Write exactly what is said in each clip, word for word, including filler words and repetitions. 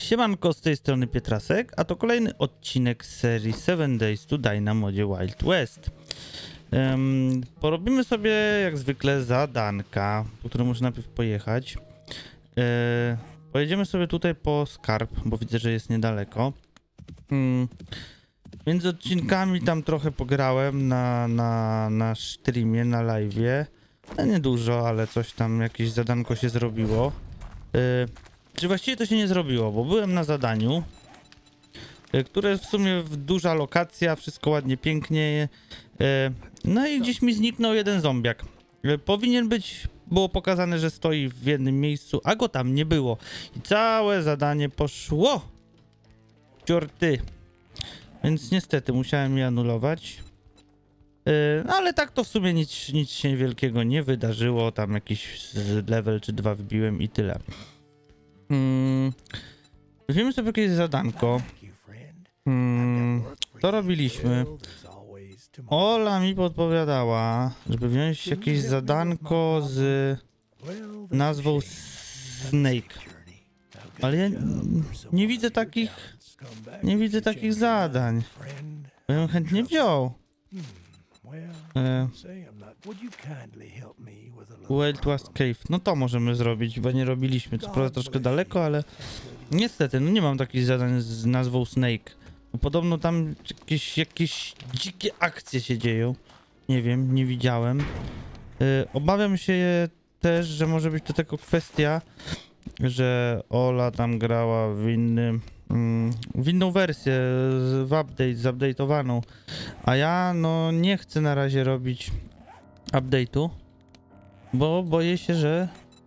Siemanko, z tej strony Pietrasek, a to kolejny odcinek z serii seven days to Die na modzie Wild West. Um, porobimy sobie jak zwykle zadanka, po które muszę najpierw pojechać. E, pojedziemy sobie tutaj po skarb, bo widzę, że jest niedaleko. Um, między odcinkami tam trochę pograłem na, na, na streamie, na live'ie. No niedużo, ale coś tam, jakieś zadanko się zrobiło. E, Czy właściwie to się nie zrobiło, bo byłem na zadaniu, które w sumie duża lokacja, wszystko ładnie, pięknie. No i gdzieś mi zniknął jeden zombiak. Powinien być, było pokazane, że stoi w jednym miejscu, a go tam nie było. I całe zadanie poszło. Ciorty. Więc niestety musiałem je anulować. No ale tak to w sumie nic, nic się wielkiego nie wydarzyło. Tam jakiś level czy dwa wbiłem i tyle. Hmm. Weźmiemy sobie jakieś zadanko. Hmm. To robiliśmy. Ola mi podpowiadała, żeby wziąć jakieś zadanko z nazwą Snake. Ale ja nie widzę takich, nie widzę takich zadań. Ja bym chętnie wziął. E, Wild West Cave. No to możemy zrobić, bo nie robiliśmy. Co prawda troszkę daleko, ale niestety, no nie mam takich zadań z nazwą Snake. No podobno tam jakieś, jakieś dzikie akcje się dzieją. Nie wiem, nie widziałem. E, obawiam się też, że może być to tylko kwestia, że Ola tam grała w innym, mm, w inną wersję, w update, zupdate'owaną, a ja no nie chcę na razie robić update'u, bo boję się, że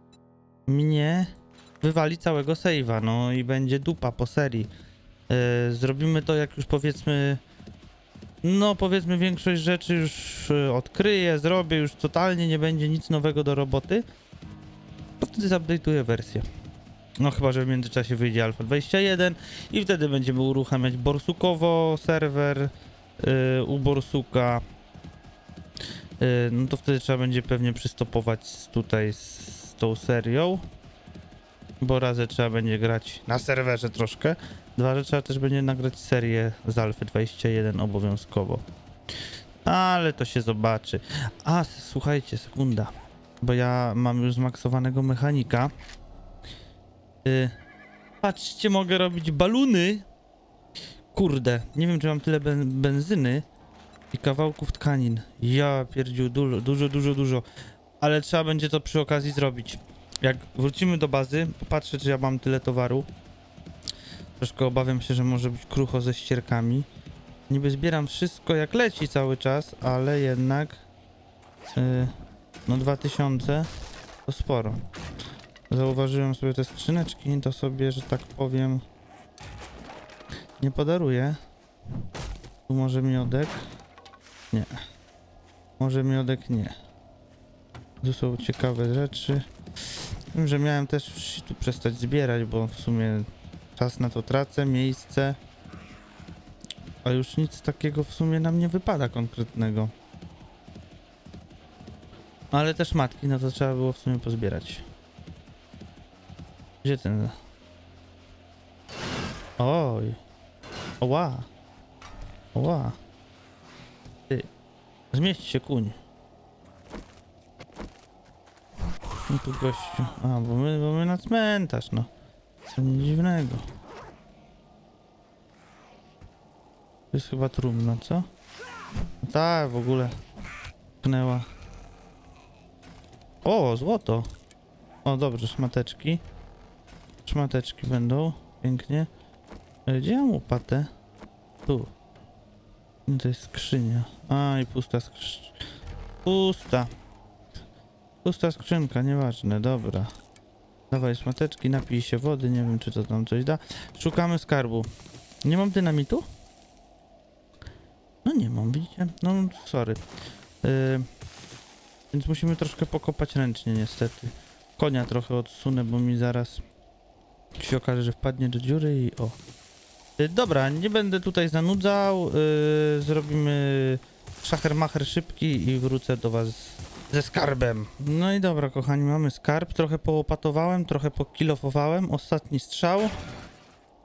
mnie wywali całego save'a, no i będzie dupa po serii. Yy, zrobimy to jak już powiedzmy, no powiedzmy większość rzeczy już odkryję, zrobię, już totalnie nie będzie nic nowego do roboty, to wtedy zupdate'uję wersję. No chyba, że w międzyczasie wyjdzie Alfa dwadzieścia jeden i wtedy będziemy uruchamiać borsukowo serwer yy, u borsuka. Yy, no to wtedy trzeba będzie pewnie przystopować z, tutaj z, z tą serią. Bo razy trzeba będzie grać na serwerze troszkę. Dwa, że trzeba też będzie nagrać serię z Alfy dwadzieścia jeden obowiązkowo. Ale to się zobaczy. A, słuchajcie, sekunda. Bo ja mam już zmaksowanego mechanika. Yy, patrzcie, mogę robić baluny. Kurde, nie wiem, czy mam tyle ben benzyny i kawałków tkanin. Ja pierdziu, dużo, dużo, dużo, dużo. Ale trzeba będzie to przy okazji zrobić. Jak wrócimy do bazy, popatrzę, czy ja mam tyle towaru. Troszkę obawiam się, że może być krucho ze ścierkami. Niby zbieram wszystko jak leci cały czas, ale jednak yy, no dwa tysiące to sporo. Zauważyłem sobie te skrzyneczki, to sobie, że tak powiem, nie podaruję. Tu może miodek? Nie. Może miodek? Nie. Tu są ciekawe rzeczy. Wiem, że miałem też tu przestać zbierać, bo w sumie czas na to tracę, miejsce. A już nic takiego w sumie nam nie wypada konkretnego. Ale też matki, no to trzeba było w sumie pozbierać. Gdzie ten? Oj. Oła. Oła. Ty. Zmieść się, kuń. No tu gościu. A, bo my, bo my na cmentarz, no. Co nic dziwnego. To jest chyba trumna, co? No tak, w ogóle. Pnęła. O, złoto. O, dobrze, szmateczki. Szmateczki będą. Pięknie. Gdzie mam łopatę? Tu. No to jest skrzynia. A, i pusta skrzynia. Pusta. Pusta skrzynka, nieważne, dobra. Dawaj szmateczki, napij się wody, nie wiem, czy to tam coś da. Szukamy skarbu. Nie mam dynamitu? No nie mam, widzicie? No, sorry. Yy, więc musimy troszkę pokopać ręcznie, niestety. Konia trochę odsunę, bo mi zaraz się okaże, że wpadnie do dziury i o. Yy, dobra, nie będę tutaj zanudzał. Yy, zrobimy szachermacher szybki i wrócę do was ze skarbem. No i dobra, kochani, mamy skarb. Trochę połopatowałem, trochę pokilofowałem. Ostatni strzał.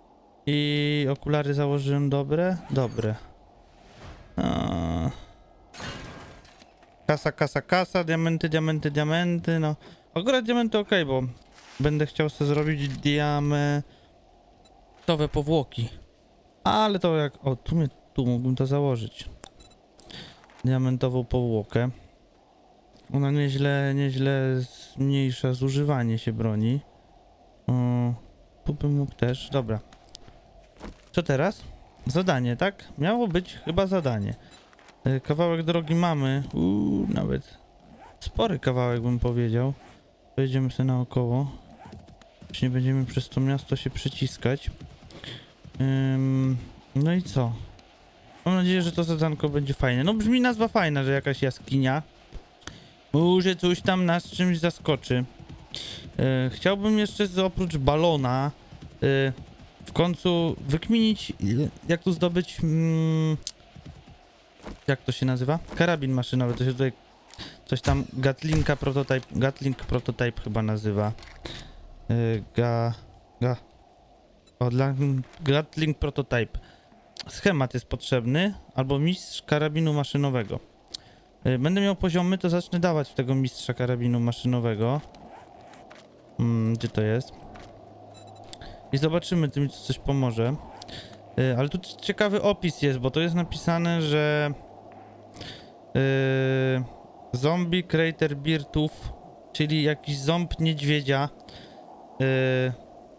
I okulary założyłem dobre? Dobre. A... Kasa, kasa, kasa, diamenty, diamenty, diamenty, no. Akurat diamenty ok, bo będę chciał sobie zrobić diamentowe powłoki. Ale to jak... O, tu, mnie, tu mógłbym to założyć. Diamentową powłokę. Ona nieźle, nieźle zmniejsza zużywanie się broni. O, tu bym mógł też. Dobra. Co teraz? Zadanie, tak? Miało być chyba zadanie. Kawałek drogi mamy. Uuu, nawet spory kawałek bym powiedział. Pojedziemy sobie naokoło. Już nie będziemy przez to miasto się przyciskać. Ym, no i co? Mam nadzieję, że to zadanko będzie fajne. No brzmi nazwa fajna, że jakaś jaskinia. Może coś tam nas czymś zaskoczy. Yy, chciałbym jeszcze z, oprócz balona yy, w końcu wykminić, jak tu zdobyć... Mm, jak to się nazywa? Karabin maszynowy, to się tutaj coś tam Gatlinga Prototype, Gatling Prototype chyba nazywa. Yy, ga... ga... O, dla... Gatling Prototype. Schemat jest potrzebny, albo mistrz karabinu maszynowego. Yy, będę miał poziomy, to zacznę dawać w tego mistrza karabinu maszynowego. Hmm, gdzie to jest? I zobaczymy, czy mi to coś pomoże. Yy, ale tu ciekawy opis jest, bo to jest napisane, że... Yy, zombie Crater Birtów, czyli jakiś ząb niedźwiedzia, yy,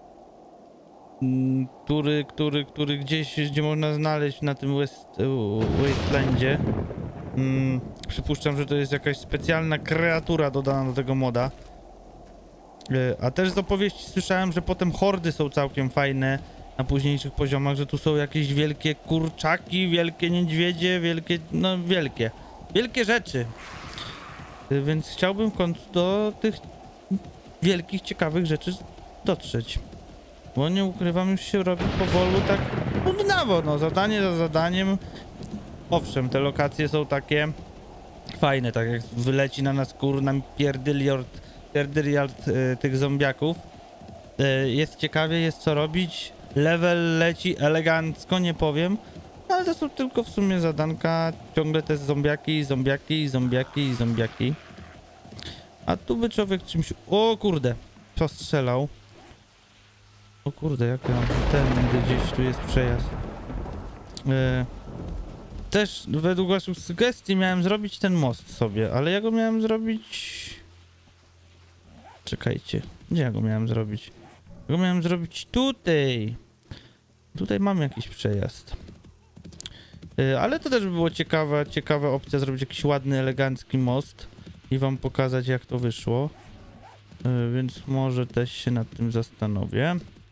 który, który, który gdzieś, gdzie można znaleźć na tym West, Wastelandzie. Yy, przypuszczam, że to jest jakaś specjalna kreatura dodana do tego moda. Yy, a też z opowieści słyszałem, że potem hordy są całkiem fajne na późniejszych poziomach, że tu są jakieś wielkie kurczaki, wielkie niedźwiedzie, wielkie, no wielkie. Wielkie rzeczy. Więc chciałbym w końcu do tych wielkich, ciekawych rzeczy dotrzeć. Bo nie ukrywam, już się robi powolu tak nudnawo, no zadanie za zadaniem. Owszem, te lokacje są takie fajne, tak jak wyleci na nas kurna pierdyliard, pierdyliard y, tych zombiaków. Y, jest ciekawie, jest co robić. Level leci elegancko, nie powiem. Ale to są tylko w sumie zadanka, ciągle te zombiaki, zombiaki, zombiaki, zombiaki. A tu by człowiek czymś... O kurde, postrzelał. O kurde, jak ja mam ten, gdzieś tu jest przejazd. Yy, też według waszych sugestii miałem zrobić ten most sobie, ale ja go miałem zrobić... Czekajcie, gdzie ja go miałem zrobić? Ja go miałem zrobić tutaj. Tutaj mam jakiś przejazd. Ale to też by było ciekawa, ciekawa opcja, zrobić jakiś ładny, elegancki most i wam pokazać, jak to wyszło. Więc może też się nad tym zastanowię.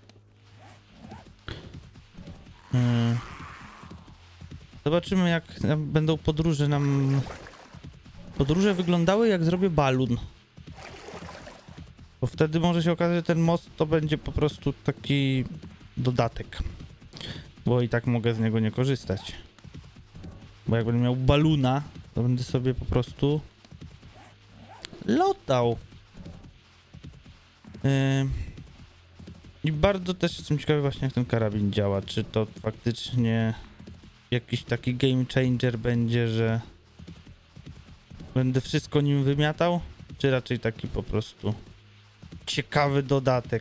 Zobaczymy, jak będą podróże nam... Podróże wyglądały, jak zrobię balon. Bo wtedy może się okazać, że ten most to będzie po prostu taki dodatek. Bo i tak mogę z niego nie korzystać. Bo jak będę miał baluna, to będę sobie po prostu lotał. Yy... I bardzo też jestem ciekawy właśnie, jak ten karabin działa. Czy to faktycznie jakiś taki game changer będzie, że będę wszystko nim wymiatał? Czy raczej taki po prostu ciekawy dodatek?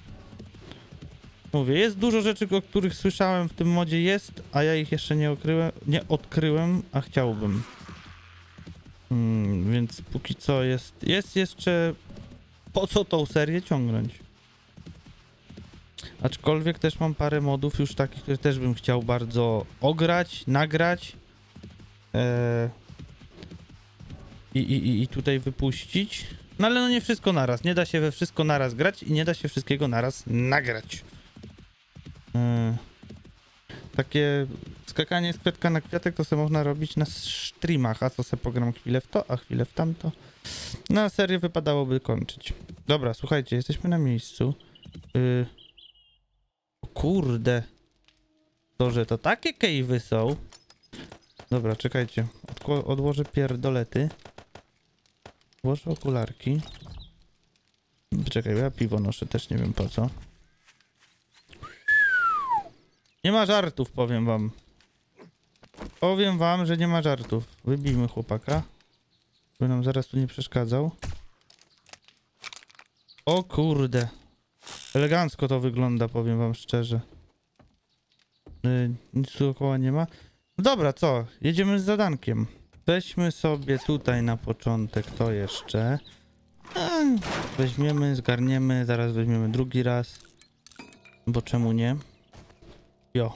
Mówię, jest dużo rzeczy, o których słyszałem w tym modzie jest, a ja ich jeszcze nie odkryłem, nie odkryłem, a chciałbym. Hmm, więc póki co jest, jest jeszcze po co tą serię ciągnąć. Aczkolwiek też mam parę modów już takich, które też bym chciał bardzo ograć, nagrać eee, i, i, i tutaj wypuścić. No ale no nie wszystko naraz, nie da się we wszystko naraz grać i nie da się wszystkiego naraz nagrać. Eee, takie skakanie z kwiatka na kwiatek to sobie można robić na streamach, a to sobie pogram chwilę w to, a chwilę w tamto. Na serię wypadałoby kończyć. Dobra, słuchajcie, jesteśmy na miejscu. Yy, kurde. To, że to takie cave'y są. Dobra, czekajcie. Odkło odłożę pierdolety. Włożę okularki. Czekaj, ja piwo noszę, też nie wiem po co. Nie ma żartów, powiem wam. Powiem wam, że nie ma żartów. Wybijmy chłopaka. By nam zaraz tu nie przeszkadzał. O kurde. Elegancko to wygląda, powiem wam szczerze. Yy, nic tu dookoła nie ma. No dobra, co? Jedziemy z zadankiem. Weźmy sobie tutaj na początek to jeszcze. A, weźmiemy, zgarniemy, zaraz weźmiemy drugi raz. Bo czemu nie? Jo.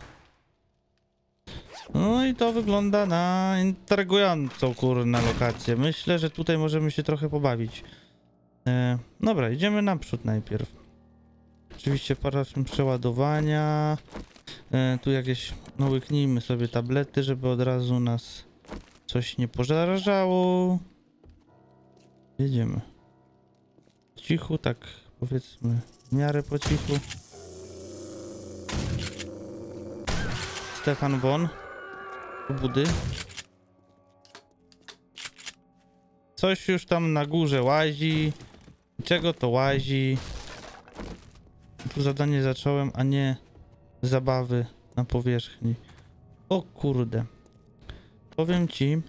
No i to wygląda na intrygującą kurna lokację. Myślę, że tutaj możemy się trochę pobawić. E, dobra, idziemy naprzód najpierw. Oczywiście parę przeładowania. E, tu jakieś, no łyknijmy sobie tablety, żeby od razu nas coś nie pożarżało. Jedziemy. Cichu, tak powiedzmy w miarę po cichu. Stefan Von. Budy. Coś już tam na górze łazi. Czego to łazi? Tu zadanie zacząłem, a nie zabawy na powierzchni. O kurde. Powiem ci,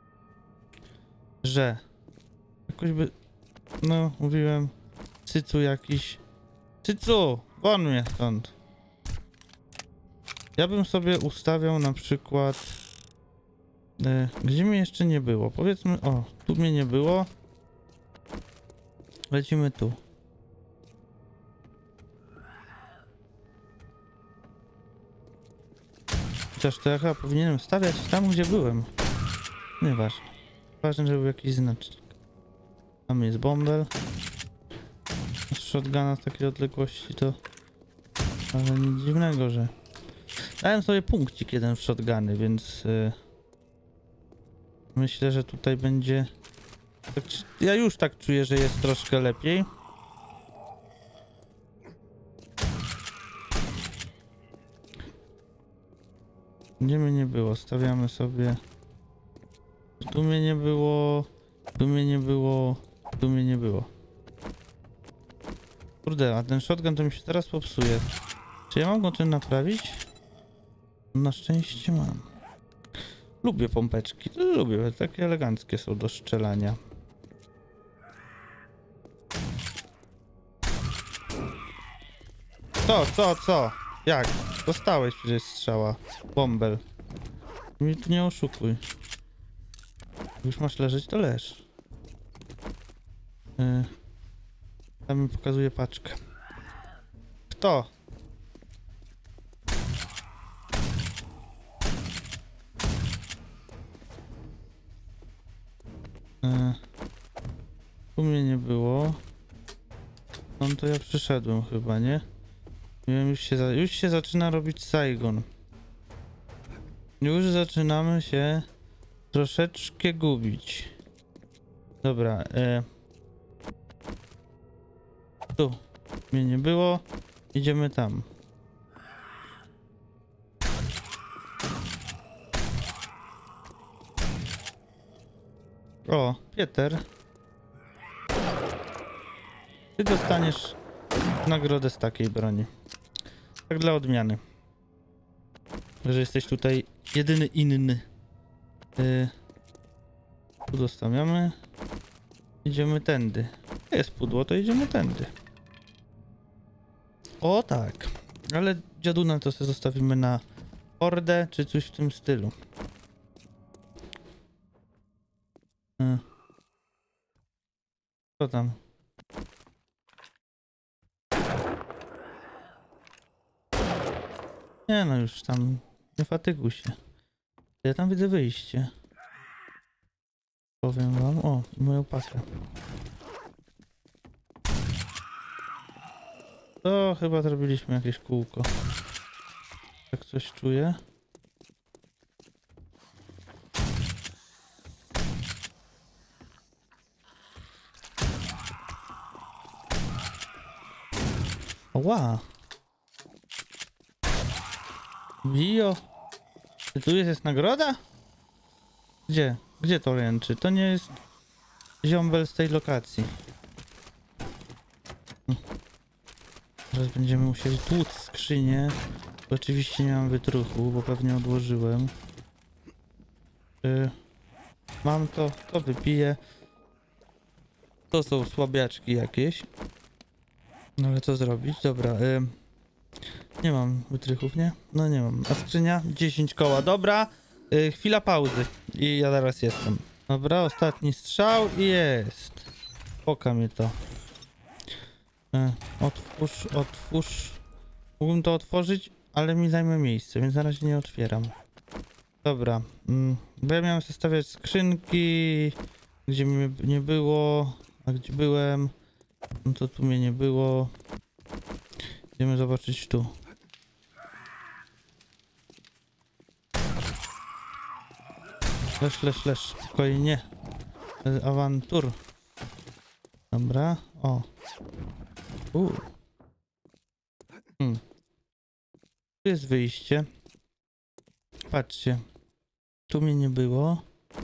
że jakoś by... No, mówiłem, cycu jakiś. Cycu! Won mnie stąd. Ja bym sobie ustawiał na przykład... E, gdzie mnie jeszcze nie było? Powiedzmy, o, tu mnie nie było. Lecimy tu. Chociaż to ja chyba powinienem stawiać tam, gdzie byłem. Nieważne. Ważne, żeby był jakiś znacznik. Tam jest bąbel. Z shotguna z takiej odległości to... Ale nic dziwnego, że... Dałem sobie punkcik jeden w shotguny, więc... Yy... Myślę, że tutaj będzie... Tak, ja już tak czuję, że jest troszkę lepiej. Gdzie mnie nie było? Stawiamy sobie... Tu mnie nie było... Tu mnie nie było... Tu mnie nie było. Kurde, a ten shotgun to mi się teraz popsuje. Czy ja mam go tym naprawić? Na szczęście mam. Lubię pompeczki. Lubię, takie eleganckie są do strzelania. Co, co, co? Jak? Dostałeś przecież strzała. Bąbel. Mi tu nie oszukuj. Już masz leżeć, to leż. Yy. Tam mi pokazuje paczkę. Kto? Yy. Tu mnie nie było. No to ja przyszedłem chyba, nie? Nie wiem, już się, za, już się zaczyna robić Saigon. Już zaczynamy się troszeczkę gubić. Dobra, e... tu mnie nie było. Idziemy tam. O, Pieter. Ty dostaniesz nagrodę z takiej broni. Tak dla odmiany. Że jesteś tutaj jedyny inny. Yy, tu zostawiamy. Idziemy tędy. Jest pudło, to idziemy tędy. O tak. Ale dziaduna to sobie zostawimy na hordę, czy coś w tym stylu. Yy. Co tam? Nie no, już tam nie fatyguj się. Ja tam widzę wyjście. Powiem wam, o, i moją pakę. To chyba zrobiliśmy jakieś kółko. Tak coś czuję. Ła! Bio. Czy tu jest, jest nagroda? Gdzie? Gdzie to ręczy? To nie jest ziombel z tej lokacji. Hm. Teraz będziemy musieli tłuc skrzynię, Oczywiście nie mam wytruchu, bo pewnie odłożyłem. Yy, mam to, to wypiję. To są słabiaczki jakieś. No ale co zrobić? Dobra, yy, nie mam wytrychów, nie? No nie mam. A skrzynia? dziesięć koła, dobra. Yy, chwila pauzy i ja zaraz jestem. Dobra, ostatni strzał i jest. Poka mnie to. Yy, otwórz, otwórz. Mógłbym to otworzyć, ale mi zajmie miejsce, więc na razie nie otwieram. Dobra, mm, bo ja miałem zostawiać skrzynki, gdzie mnie nie było, a gdzie byłem, no to tu mnie nie było. Idziemy zobaczyć tu. Lesz, lesz, lesz, spokojnie. Awantur. Dobra, o. U. Hmm. Tu jest wyjście. Patrzcie. Tu mnie nie było.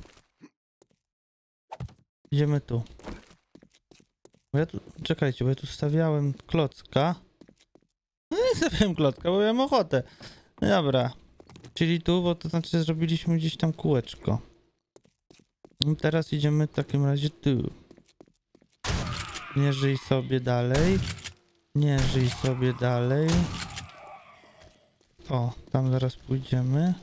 Idziemy tu. Bo ja tu... Czekajcie, bo ja tu stawiałem klocka. No nie stawiałem klocka, bo miałem ochotę. No dobra. Czyli tu, bo to znaczy zrobiliśmy gdzieś tam kółeczko. I teraz idziemy w takim razie tu. Nie żyj sobie dalej. Nie żyj sobie dalej. O, tam zaraz pójdziemy.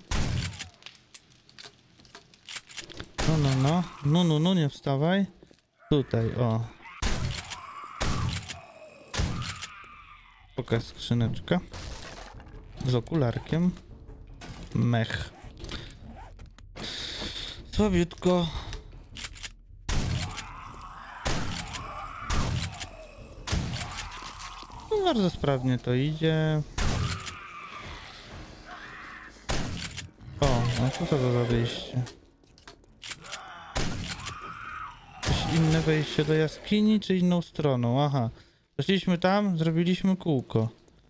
No, no, no. No, no, no, nie wstawaj. Tutaj, o. Pokaż skrzyneczka. Z okularkiem. Mech. Słabiutko. No, bardzo sprawnie to idzie. O, a co to za wyjście? Jakieś inne wejście do jaskini, czy inną stroną? Aha. Weszliśmy tam, zrobiliśmy kółko.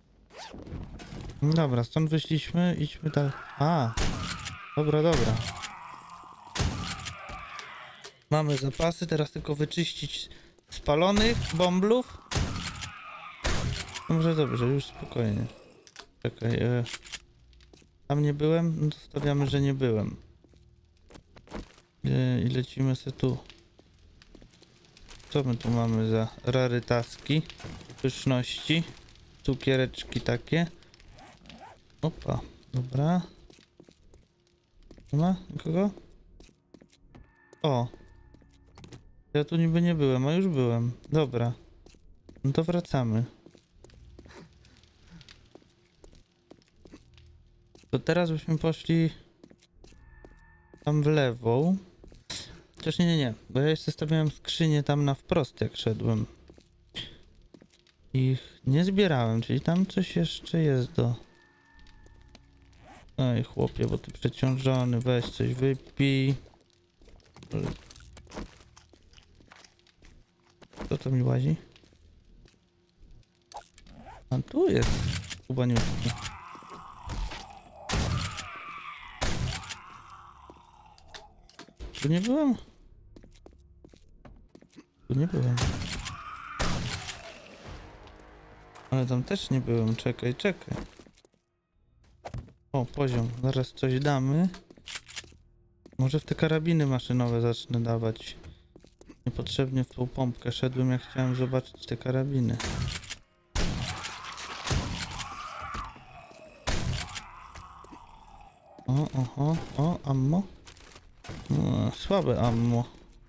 Dobra, stąd wyszliśmy, idźmy dalej. A, dobra, dobra. Mamy zapasy, teraz tylko wyczyścić spalonych bomblów. Dobrze, dobrze, już spokojnie. Czekaj, e... tam nie byłem? No to stawiamy, że nie byłem. E, I lecimy sobie tu. Co my tu mamy za rarytaski? Pyszności. Cukiereczki takie. Opa, dobra. Nie ma nikogo? O. Ja tu niby nie byłem, a już byłem. Dobra. No to wracamy. To teraz byśmy poszli tam w lewo. Chociaż nie, nie, nie. Bo ja jeszcze stawiałem skrzynię tam na wprost, jak szedłem. Ich nie zbierałem, czyli tam coś jeszcze jest do... Oj, chłopie, bo ty przeciążony, weź coś wypij. Co to mi łazi? A tu jest kubaniutki. Tu nie byłem? Tu nie byłem. Ale tam też nie byłem, czekaj, czekaj. O, poziom, zaraz coś damy. Może w te karabiny maszynowe zacznę dawać. Niepotrzebnie w tą pompkę szedłem, jak chciałem zobaczyć te karabiny. O, oho, o, ammo. No, słabe ammo.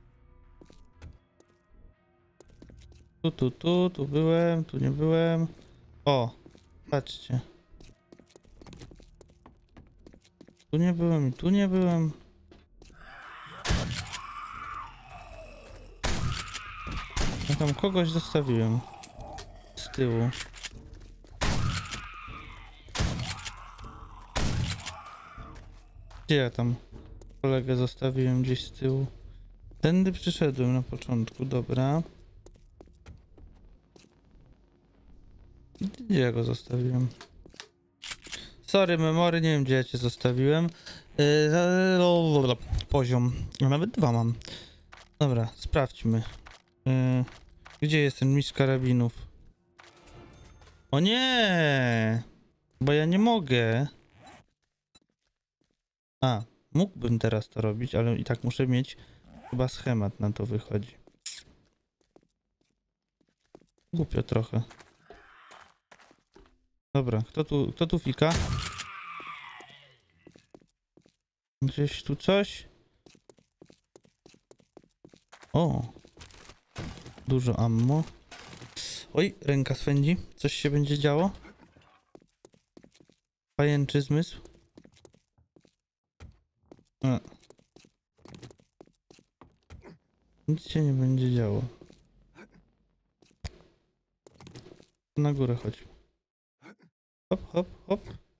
Tu, tu, tu, tu byłem, tu nie byłem. O, patrzcie. Tu nie byłem i tu nie byłem. Ja tam kogoś zostawiłem. Z tyłu. Gdzie ja tam kolegę zostawiłem gdzieś z tyłu? Tędy przyszedłem na początku, dobra. Gdzie ja go zostawiłem? Sorry, memory, nie wiem gdzie ja cię zostawiłem. Yy, poziom. A nawet dwa mam. Dobra, sprawdźmy. Yy, gdzie jest ten mistrz karabinów? O nie! Bo ja nie mogę. A, mógłbym teraz to robić, ale i tak muszę mieć chyba schemat, na to wychodzi. Głupio trochę. Dobra, kto tu, kto tu fika? Gdzieś tu coś? O! Dużo ammo. Oj, ręka swędzi. Coś się będzie działo? Pajęczy zmysł. A. Nic się nie będzie działo. Na górę chodź. Hop, hop, hop.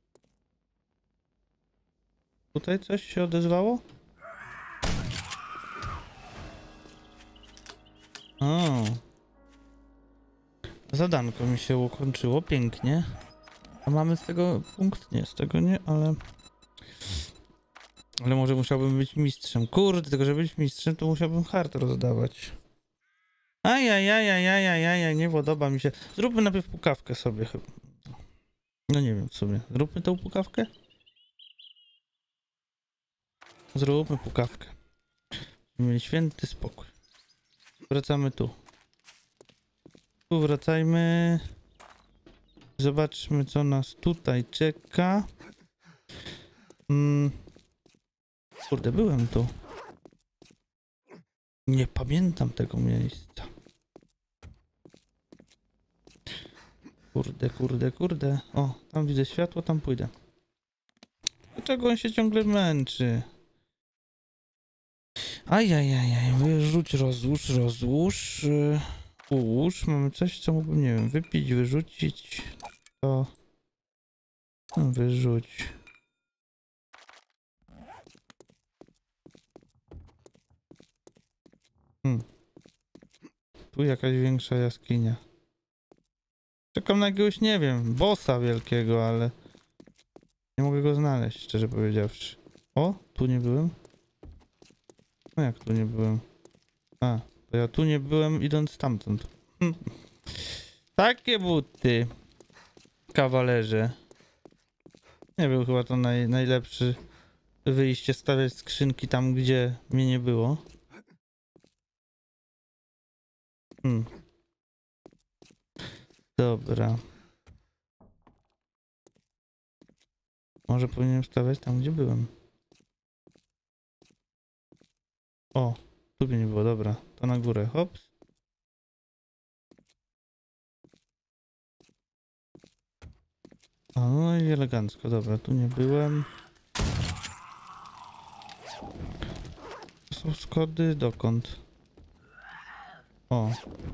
Tutaj coś się odezwało? O. Zadanko mi się ukończyło, pięknie. A mamy z tego punkt? Nie, z tego nie, ale... Ale może musiałbym być mistrzem. Kurde, tylko żeby być mistrzem, to musiałbym hard rozdawać. Ajajajajajajajaj, nie podoba mi się. Zróbmy najpierw pukawkę sobie chyba. No nie wiem w sumie. Zróbmy tą pukawkę? Zróbmy pukawkę. Mieli święty spokój. Wracamy tu. Tu wracajmy. Zobaczmy, co nas tutaj czeka. Hmm. Kurde, byłem tu. Nie pamiętam tego miejsca. Kurde, kurde, kurde. O, tam widzę światło, tam pójdę. Dlaczego on się ciągle męczy? Ajajajaj, wyrzuć, rozłóż, rozłóż. Ułóż, mamy coś, co mógłbym, nie wiem, wypić, wyrzucić. To... Wyrzuć. Hmm. Tu jakaś większa jaskinia. Czekam na jakiegoś, nie wiem, bossa wielkiego, ale... Nie mogę go znaleźć, szczerze powiedziawszy. O, tu nie byłem? No jak tu nie byłem? A, to ja tu nie byłem idąc stamtąd. Takie buty. Kawalerze. Nie był chyba to naj, najlepszy wyjście, stawiać skrzynki tam, gdzie mnie nie było. Hmm. Dobra. Może powinienem stawiać tam, gdzie byłem. O, tu mnie nie było, dobra. To na górę, hops. O, no i elegancko, dobra, tu nie byłem. To są schody, dokąd? O.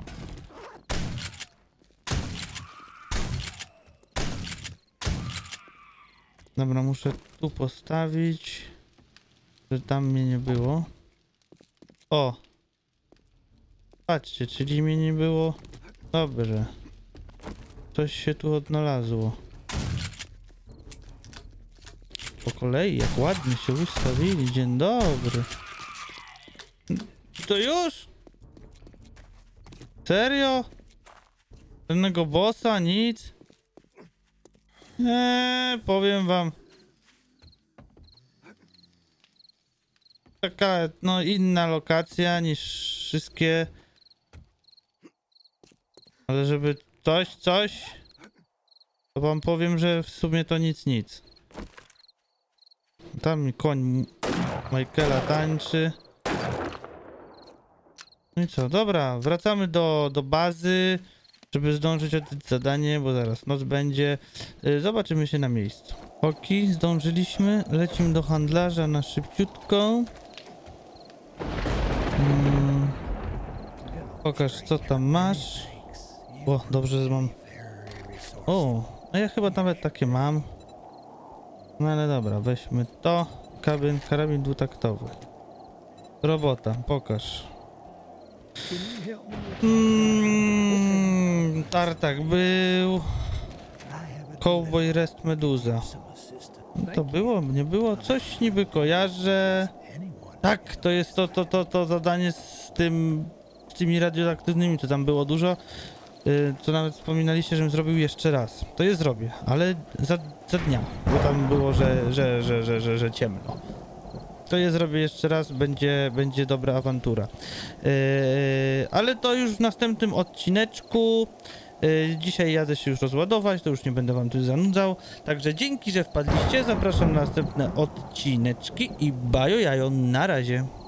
Dobra, muszę tu postawić, że tam mnie nie było. O! Patrzcie, czyli mnie nie było. Dobrze. Coś się tu odnalazło. Po kolei, jak ładnie się ustawili. Dzień dobry. To już? Serio? Żadnego bossa, nic? Eee, powiem wam. Taka, no, inna lokacja niż wszystkie. Ale żeby coś, coś, to wam powiem, że w sumie to nic, nic. Tam mi koń Michaela tańczy. No i co, dobra, wracamy do, do bazy, żeby zdążyć oddać zadanie, bo zaraz noc będzie. Zobaczymy się na miejscu. Oki, zdążyliśmy, lecimy do handlarza na szybciutko. Hmm. Pokaż, co tam masz. O, dobrze, że mam. O, a ja chyba nawet takie mam. No ale dobra, weźmy to. Karabin, karabin dwutaktowy. Robota, pokaż. Mm, tartak był. Cowboy Rest Meduza. To było, nie było? Coś niby kojarzę. Tak, to jest to, to, to, to zadanie z tym, z tymi radioaktywnymi, to tam było dużo. y, co nawet wspominaliście, żebym zrobił jeszcze raz. To je zrobię, ale za, za dnia, bo tam było, że, że, że, że, że, że ciemno. To je zrobię jeszcze raz, będzie, będzie dobra awantura. Yy, ale to już w następnym odcineczku. Yy, dzisiaj jadę się już rozładować, to już nie będę wam tu zanudzał. Także dzięki, że wpadliście, zapraszam na następne odcineczki i bajo jajo, na razie.